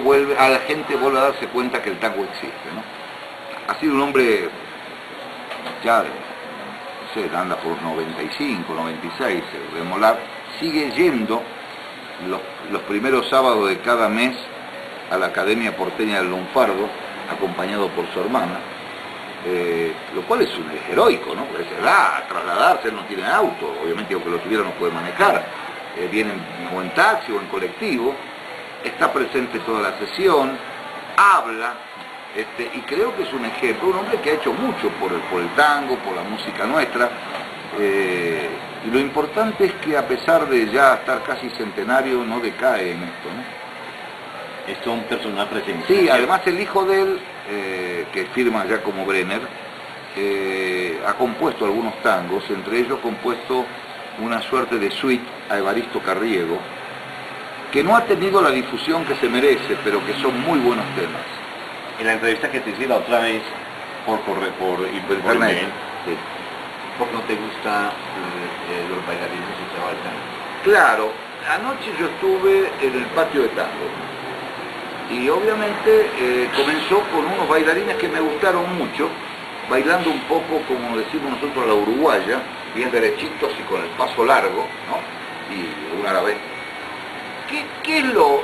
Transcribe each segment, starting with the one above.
vuelve, a la gente vuelve a darse cuenta que el tango existe, ¿no? Ha sido un hombre ya, no sé, anda por 95, 96, Remolar, sigue yendo los primeros sábados de cada mes a la Academia Porteña del Lunfardo, acompañado por su hermana, lo cual es heroico, ¿no? Porque se da a trasladarse, él no tiene auto, obviamente aunque lo tuviera no puede manejar, viene o en taxi o en colectivo, está presente toda la sesión, habla, y creo que es un ejemplo, un hombre que ha hecho mucho por el tango, por la música nuestra, y lo importante es que a pesar de ya estar casi centenario, no decae en esto, ¿no? Es un personaje presente. Sí, además el hijo de él, que firma ya como Brenner, ha compuesto algunos tangos, entre ellos ha compuesto una suerte de suite a Evaristo Carriego, que no ha tenido la difusión que se merece, pero que son muy buenos temas. En la entrevista que te hice la otra vez por internet, sí. ¿Por qué no te gusta los bailarines y se bailan? Claro, anoche yo estuve en el patio de tango y obviamente comenzó con unos bailarines que me gustaron mucho, bailando un poco como decimos nosotros la uruguaya, bien derechitos y con el paso largo, ¿no? Y una a la vez. ¿Qué es lo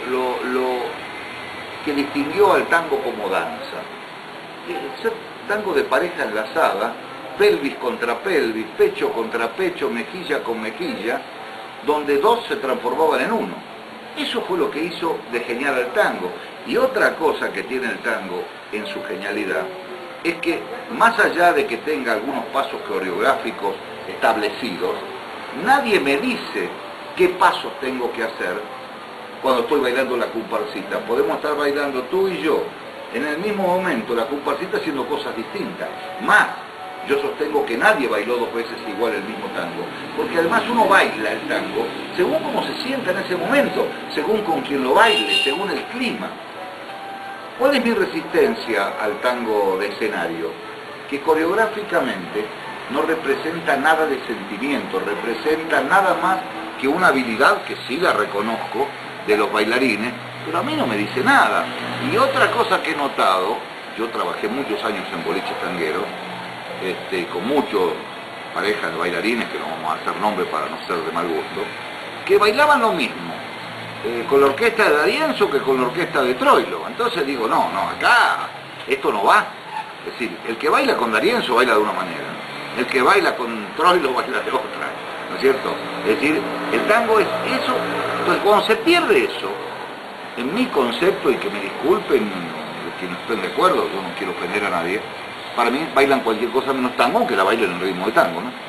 que distinguió al tango como danza? Ser tango de pareja enlazada, pelvis contra pelvis, pecho contra pecho, mejilla con mejilla, donde dos se transformaban en uno. Eso fue lo que hizo de genial al tango. Y otra cosa que tiene el tango en su genialidad es que, más allá de que tenga algunos pasos coreográficos establecidos, nadie me dice qué pasos tengo que hacer cuando estoy bailando la comparsita. Podemos estar bailando tú y yo en el mismo momento la comparsita haciendo cosas distintas. Más, yo sostengo que nadie bailó dos veces igual el mismo tango, porque además uno baila el tango según cómo se sienta en ese momento, según con quien lo baile, según el clima. ¿Cuál es mi resistencia al tango de escenario? Que coreográficamente no representa nada de sentimiento, representa nada más que una habilidad que sí la reconozco de los bailarines, pero a mí no me dice nada. Y otra cosa que he notado, yo trabajé muchos años en boliches tangueros, con muchas parejas de bailarines, que no vamos a hacer nombre para no ser de mal gusto, que bailaban lo mismo con la orquesta de D'Arienzo que con la orquesta de Troilo. Entonces digo, no, acá esto no va. Es decir, el que baila con D'Arienzo baila de una manera, el que baila con Troilo baila de otra, ¿no es cierto? Es decir, el tango es eso. Entonces cuando se pierde eso, en mi concepto, y que me disculpen los que no estén de acuerdo, yo no quiero ofender a nadie, para mí bailan cualquier cosa menos tango, aunque la bailen en ritmo de tango, ¿no?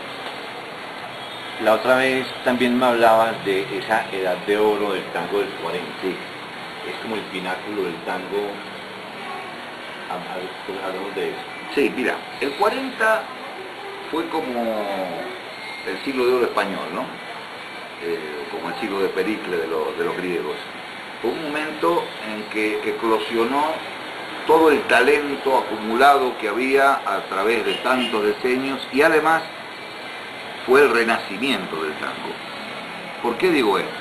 La otra vez también me hablabas de esa edad de oro del tango del 40. Sí. Es como el pináculo del tango. Hablamos de eso. Sí, mira, el 40 fue como el siglo de oro español, ¿no? Como el siglo de Pericles de los griegos. Fue un momento en que eclosionó todo el talento acumulado que había a través de tantos decenios, y además fue el renacimiento del tango. ¿Por qué digo esto?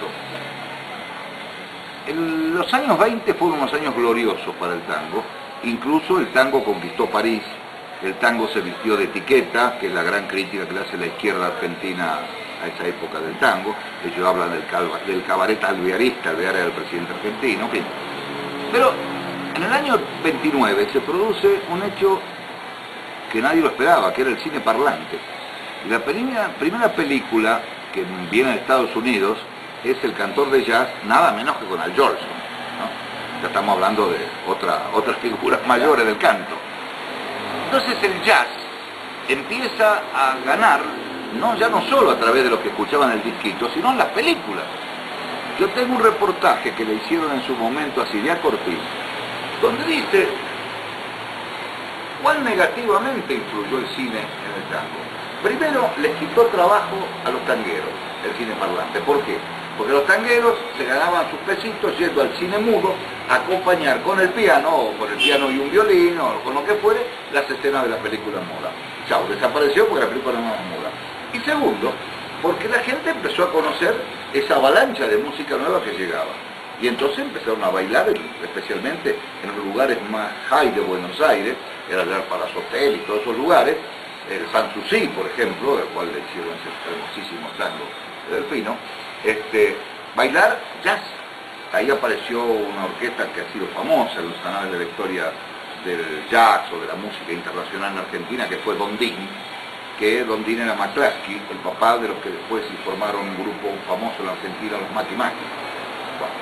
Los años 20 fueron unos años gloriosos para el tango. Incluso el tango conquistó París, el tango se vistió de etiqueta, que es la gran crítica que le hace la izquierda argentina a esa época del tango. Ellos hablan del cabaret alvearista, alvear era el presidente argentino, en fin. Pero en el año 29 se produce un hecho que nadie lo esperaba, que era el cine parlante. Y la primera película que viene de Estados Unidos es El cantor de jazz, nada menos que con Al Jolson, ¿no? Ya estamos hablando de otras figuras mayores del canto. Entonces el jazz empieza a ganar, ya no solo a través de lo que escuchaban en el disquito, sino en las películas. Yo tengo un reportaje que le hicieron en su momento a Silvia Ortiz, donde dice cuán negativamente influyó el cine en el tango. Primero, les quitó trabajo a los tangueros, el cine parlante. ¿Por qué? Porque los tangueros se ganaban sus pesitos yendo al cine mudo a acompañar con el piano, o con el piano y un violín, o con lo que fuere, las escenas de la película muda. Chao, desapareció porque la película no era muda. Y segundo, porque la gente empezó a conocer esa avalancha de música nueva que llegaba. Y entonces empezaron a bailar, especialmente en los lugares más high de Buenos Aires, era el Palazzo Hotel y todos esos lugares, el Sanssouci, por ejemplo, del cual le hicieron ese hermosísimo tango de Delfino, bailar jazz. Ahí apareció una orquesta que ha sido famosa en los canales de la historia del jazz o de la música internacional en Argentina, que fue Don Din, que Don Din era McCluskey, el papá de los que después formaron un grupo famoso en Argentina, los Mati Mati. Bueno.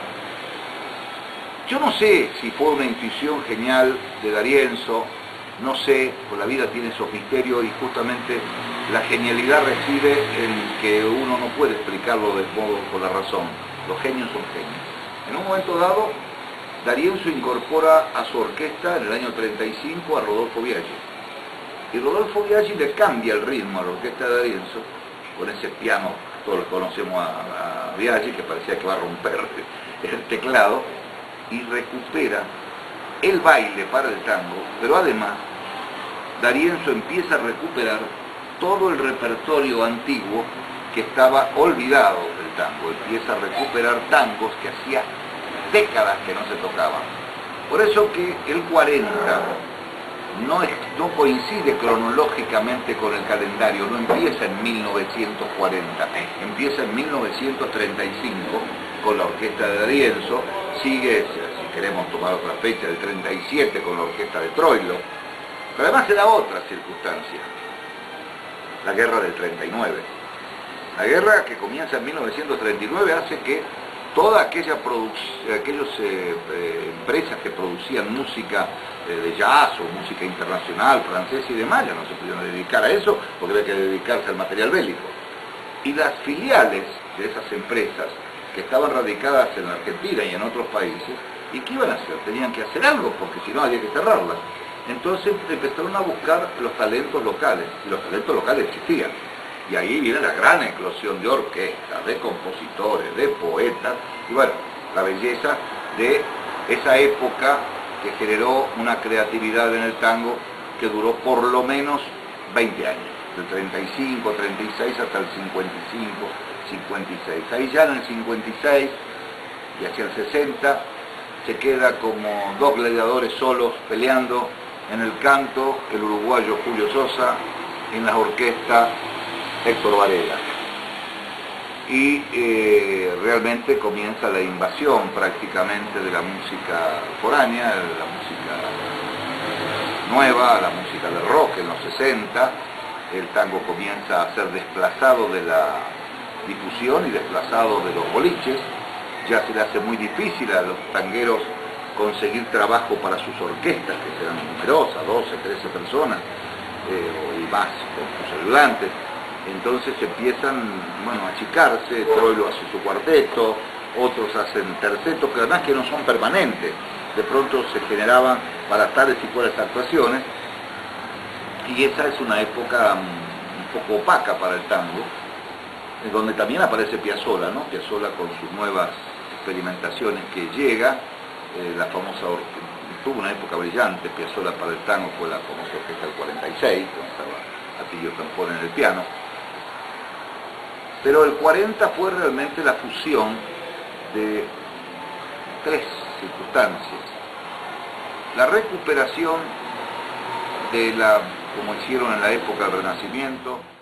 Yo no sé si fue una intuición genial de D'Arienzo, no sé, pues la vida tiene esos misterios y justamente la genialidad reside en que uno no puede explicarlo de modo con la razón. Los genios son genios. En un momento dado, D'Arienzo incorpora a su orquesta en el año 35 a Rodolfo Biaggi. Y Rodolfo Biaggi le cambia el ritmo a la orquesta de D'Arienzo, con ese piano, todos conocemos a Biaggi, que parecía que va a romper el teclado, y recupera el baile para el tango, pero además D'Arienzo empieza a recuperar todo el repertorio antiguo que estaba olvidado del tango, empieza a recuperar tangos que hacía décadas que no se tocaban. Por eso que el 40 no coincide cronológicamente con el calendario, no empieza en 1940, empieza en 1935 con la orquesta de D'Arienzo, sigue, si queremos tomar otra fecha, el 37 con la orquesta de Troilo, pero además se da otra circunstancia, la guerra del 39. La guerra que comienza en 1939 hace que todas aquellas empresas que producían música de jazz o música internacional, francesa y demás, ya no se pudieron dedicar a eso porque había que dedicarse al material bélico. Y las filiales de esas empresas que estaban radicadas en la Argentina y en otros países, ¿y qué iban a hacer? Tenían que hacer algo, porque si no había que cerrarlas. Entonces empezaron a buscar los talentos locales, y los talentos locales existían. Y ahí viene la gran eclosión de orquestas, de compositores, de poetas, y bueno, la belleza de esa época que generó una creatividad en el tango que duró por lo menos 20 años, del 35, 36 hasta el 55, 56. Ahí ya en el 56 y hacia el 60 se queda como dos gladiadores solos peleando en el canto, el uruguayo Julio Sosa, en la orquesta Héctor Varela. Y realmente comienza la invasión prácticamente de la música foránea, de la música nueva, la música del rock en los 60. El tango comienza a ser desplazado de la difusión y desplazado de los boliches. Ya se le hace muy difícil a los tangueros conseguir trabajo para sus orquestas, que serán numerosas, 12, 13 personas y más, con sus ayudantes. Entonces empiezan, a achicarse. Troilo hace su cuarteto, otros hacen tercetos, que además que no son permanentes, de pronto se generaban para tales y cuales actuaciones, y esa es una época un poco opaca para el tango, en donde también aparece Piazzolla, ¿no? Piazzolla con sus nuevas experimentaciones que llega, la famosa tuvo una época brillante, Piazzolla para el tango fue la famosa orquesta del 46, donde estaba Atilio Campone en el piano. Pero el 40 fue realmente la fusión de tres circunstancias. La recuperación de como hicieron en la época del Renacimiento,